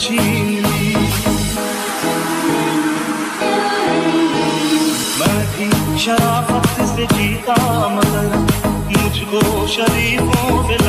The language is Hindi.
छीन ली। मैं भी शराफत से जीता मगर मुझको शरीफों से